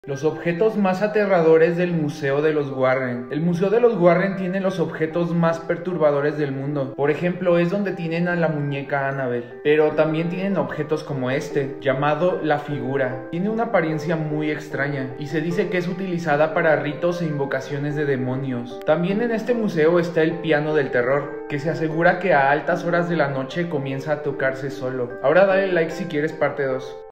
Los objetos más aterradores del Museo de los Warren. El Museo de los Warren tiene los objetos más perturbadores del mundo. Por ejemplo, es donde tienen a la muñeca Annabelle. Pero también tienen objetos como este, llamado la figura. Tiene una apariencia muy extraña y se dice que es utilizada para ritos e invocaciones de demonios. También en este museo está el piano del terror, que se asegura que a altas horas de la noche comienza a tocarse solo. Ahora dale like si quieres parte 2.